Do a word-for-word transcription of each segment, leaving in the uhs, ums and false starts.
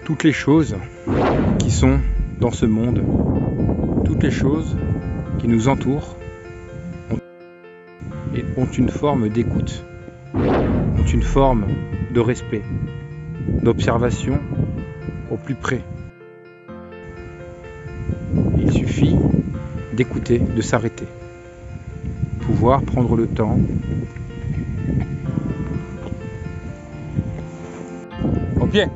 toutes les choses qui sont dans ce monde, toutes les choses qui nous entourent ont, et ont une forme d'écoute, ont une forme de respect, d'observation au plus près. Il suffit d'écouter, de s'arrêter, pouvoir prendre le temps. Au pied.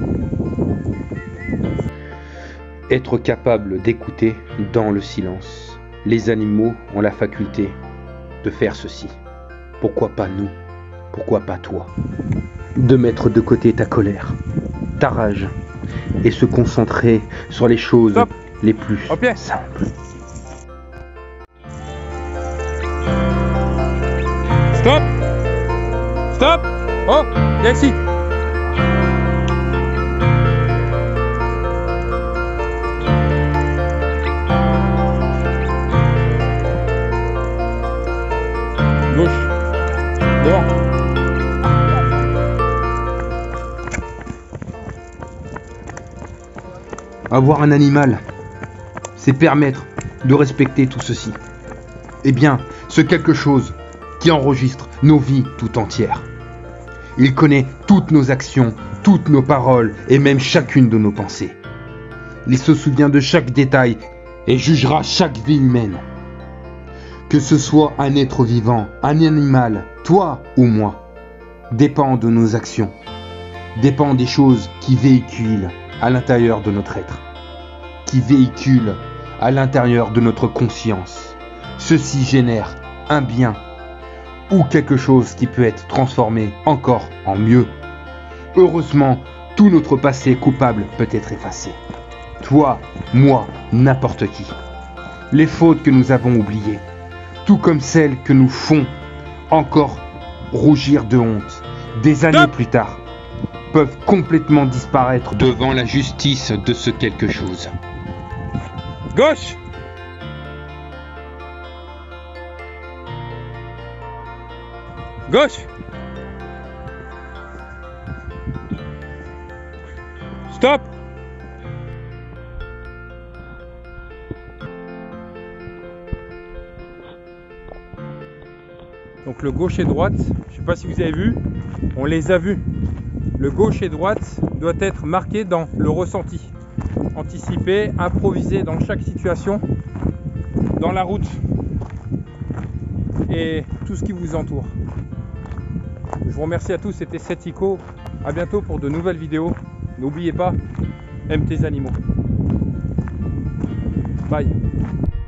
Être capable d'écouter dans le silence. Les animaux ont la faculté de faire ceci. Pourquoi pas nous? Pourquoi pas toi? De mettre de côté ta colère, ta rage, et se concentrer sur les choses Stop. les plus Okay. simples. Stop. Stop. Oh, viens ici. Gauche. Devant. Avoir un animal, c'est permettre de respecter tout ceci. Eh bien, ce quelque chose qui enregistre nos vies tout entières. Il connaît toutes nos actions, toutes nos paroles et même chacune de nos pensées. Il se souvient de chaque détail et jugera chaque vie humaine. Que ce soit un être vivant, un animal, toi ou moi, dépend de nos actions, dépend des choses qui véhiculent à l'intérieur de notre être, qui véhiculent à l'intérieur de notre conscience. Ceci génère un bien ou quelque chose qui peut être transformé encore en mieux. Heureusement, tout notre passé coupable peut être effacé. Toi, moi, n'importe qui. Les fautes que nous avons oubliées, tout comme celles que nous font encore rougir de honte, des années plus tard, peuvent complètement disparaître devant la justice de ce quelque chose. Gauche. Gauche. Stop. Donc le gauche et droite, je ne sais pas si vous avez vu, on les a vus. Le gauche et droite doit être marqué dans le ressenti. Anticiper, improviser dans chaque situation, dans la route et tout ce qui vous entoure. Je vous remercie à tous, c'était Setico. À bientôt pour de nouvelles vidéos. N'oubliez pas, aime tes animaux. Bye.